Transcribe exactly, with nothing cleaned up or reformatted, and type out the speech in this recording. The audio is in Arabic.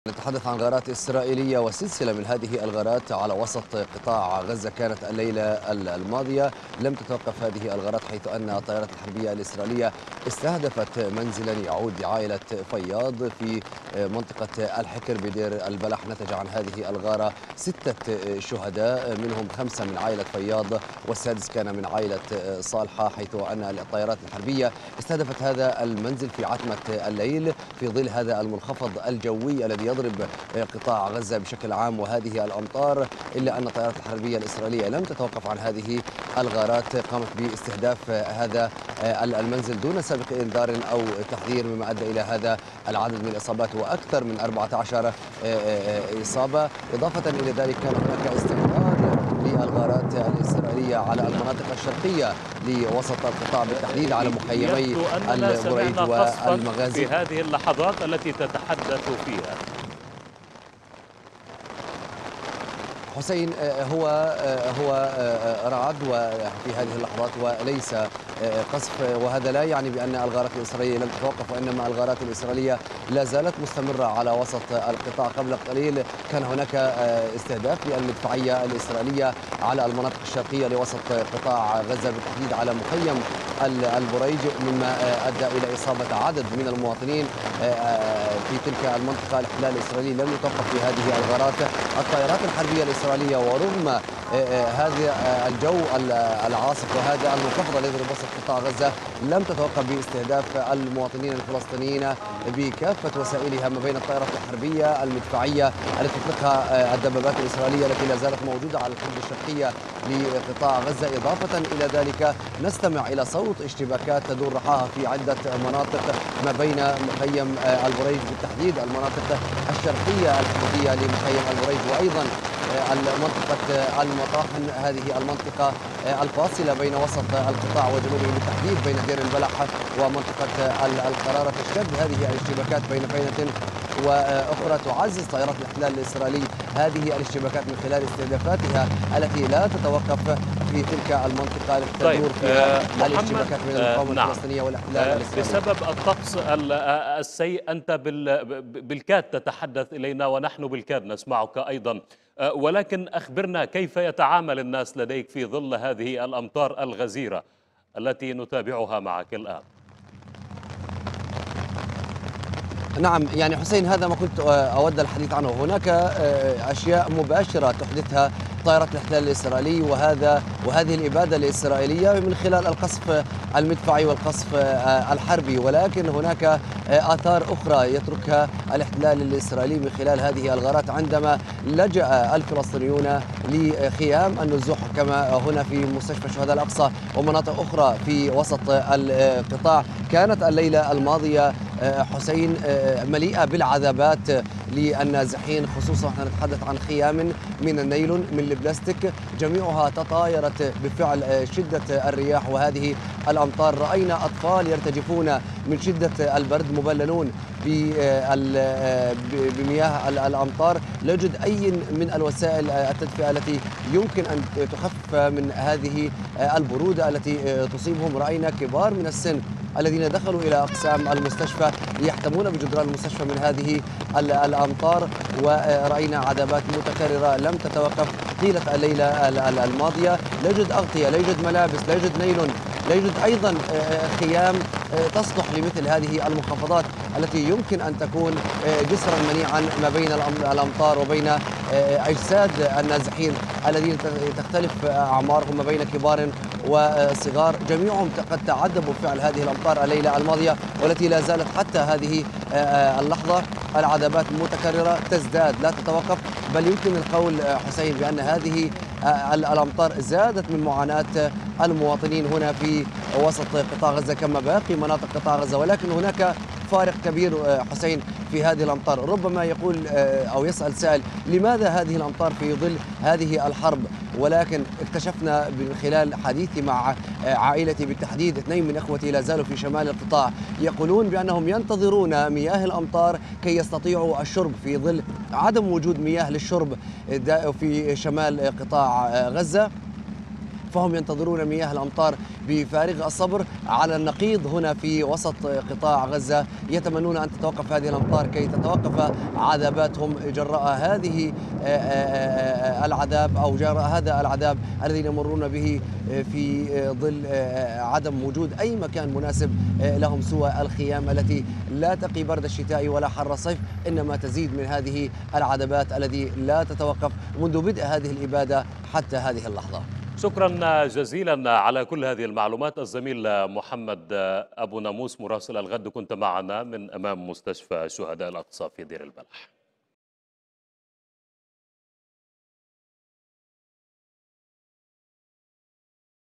نتحدث عن غارات إسرائيلية وسلسلة من هذه الغارات على وسط قطاع غزة كانت الليلة الماضية. لم تتوقف هذه الغارات حيث أن الطائرات الحربية الإسرائيلية استهدفت منزلا يعود لعائلة فياض في منطقة الحكر بدير البلح. نتج عن هذه الغارة ستة شهداء منهم خمسة من عائلة فياض والسادس كان من عائلة صالحة، حيث أن الطائرات الحربية استهدفت هذا المنزل في عتمة الليل في ظل هذا المنخفض الجوي الذي يضرب قطاع غزة بشكل عام وهذه الأمطار، إلا أن الطائرات الحربية الإسرائيلية لم تتوقف عن هذه الغارات. قامت باستهداف هذا المنزل دون سابق إنذار أو تحذير، مما أدى إلى هذا العدد من الإصابات وأكثر من أربعة عشر إصابة. إضافة إلى ذلك كان هناك استمرار للغارات الإسرائيلية على المناطق الشرقية لوسط القطاع، بالتحديد على مخيمي البريج والمغازي. في هذه اللحظات التي تتحدث فيها حسين، هو هو رعد وفي هذه اللحظات وليس قصف، وهذا لا يعني بأن الغارات الإسرائيلية لم تتوقف، وإنما الغارات الإسرائيلية لا زالت مستمرة على وسط القطاع. قبل قليل كان هناك استهداف للمدفعية الإسرائيلية على المناطق الشرقية لوسط قطاع غزة، بالتحديد على مخيم البريج، مما أدى إلى إصابة عدد من المواطنين في تلك المنطقة. الاحتلال الإسرائيلي لم يتوقف في هذه الغارات. الطائرات الحربية الإسرائيلية ورغم هذا الجو العاصف وهذا المنخفض الذي يضرب وسط قطاع غزة لم تتوقف باستهداف المواطنين الفلسطينيين بكافة وسائلها، ما بين الطائرات الحربية المدفعية التي تطلقها الدبابات الإسرائيلية التي لا زالت موجودة على الحدود الشرقية لقطاع غزة. إضافة إلى ذلك نستمع إلى صوت اشتباكات تدور رحاها في عدة مناطق ما بين مخيم البريج، بالتحديد المناطق الشرقية الحدودية لمخيم البريج، وأيضا منطقة المطاحن، هذه المنطقة الفاصلة بين وسط القطاع وجنوبه، بالتحديد بين دير البلح ومنطقة القرارة. تشتد هذه الاشتباكات بين فينة وأخرى. تعزز طائرات الاحتلال الإسرائيلي هذه الاشتباكات من خلال استهدافاتها التي لا تتوقف في تلك المنطقة التي تدور فيها الاشتباكات بين المقاومة نعم. الفلسطينية والاحتلال الإسرائيلي. بسبب الطقس السيء أنت بالكاد تتحدث إلينا ونحن بالكاد نسمعك أيضا، ولكن أخبرنا كيف يتعامل الناس لديك في ظل هذه الأمطار الغزيرة التي نتابعها معك الآن؟ نعم، يعني حسين، هذا ما كنت أود الحديث عنه. هناك أشياء مباشرة تحدثها طائرات الاحتلال الإسرائيلي وهذا وهذه الإبادة الإسرائيلية من خلال القصف المدفعي والقصف الحربي، ولكن هناك آثار أخرى يتركها الاحتلال الإسرائيلي من خلال هذه الغارات. عندما لجأ الفلسطينيون لخيام النزوح كما هنا في مستشفى الشهداء الأقصى ومناطق أخرى في وسط القطاع، كانت الليلة الماضية حسين مليئة بالعذابات للنازحين، خصوصا نحن نتحدث عن خيام من النيلون من البلاستيك، جميعها تطايرت بفعل شدة الرياح وهذه الأمطار. رأينا أطفال يرتجفون من شدة البرد مبللون بمياه الأمطار. لا يوجد أي من الوسائل التدفئة التي يمكن أن تخفف من هذه البرودة التي تصيبهم. رأينا كبار من السن الذين دخلوا إلى أقسام المستشفى ليحتمون بجدران المستشفى من هذه الأمطار، ورأينا عذابات متكررة لم تتوقف طيلة الليلة الماضية. لا يوجد أغطية، لا يوجد ملابس، لا يوجد نيلون، لا يوجد أيضا خيام تصلح لمثل هذه المنخفضات التي يمكن أن تكون جسرا منيعا ما بين الأمطار وبين أجساد النازحين الذين تختلف أعمارهم ما بين كبار وصغار. جميعهم قد تعذبوا بفعل هذه الأمطار الليلة الماضية والتي لا زالت حتى هذه اللحظة. العذابات متكررة تزداد لا تتوقف، بل يمكن القول حسين بأن هذه الأمطار زادت من معاناة المواطنين هنا في وسط قطاع غزة كما باقي مناطق قطاع غزة. ولكن هناك فارق كبير حسين في هذه الأمطار. ربما يقول أو يسأل سائل لماذا هذه الأمطار في ظل هذه الحرب، ولكن اكتشفنا من خلال حديثي مع عائلتي بالتحديد، اثنين من اخوتي لا زالوا في شمال القطاع يقولون بأنهم ينتظرون مياه الأمطار كي يستطيعوا الشرب في ظل عدم وجود مياه للشرب في شمال قطاع غزة. فهم ينتظرون مياه الأمطار بفارغ الصبر. على النقيض هنا في وسط قطاع غزة يتمنون أن تتوقف هذه الأمطار كي تتوقف عذاباتهم جراء هذه العذاب أو جراء هذا العذاب الذي يمرون به في ظل عدم وجود أي مكان مناسب لهم سوى الخيام التي لا تقي برد الشتاء ولا حر الصيف، إنما تزيد من هذه العذابات التي لا تتوقف منذ بدء هذه الإبادة حتى هذه اللحظة. شكرا جزيلا على كل هذه المعلومات الزميل محمد أبو ناموس مراسل الغد، كنت معنا من أمام مستشفى شهداء الأقصى في دير البلح.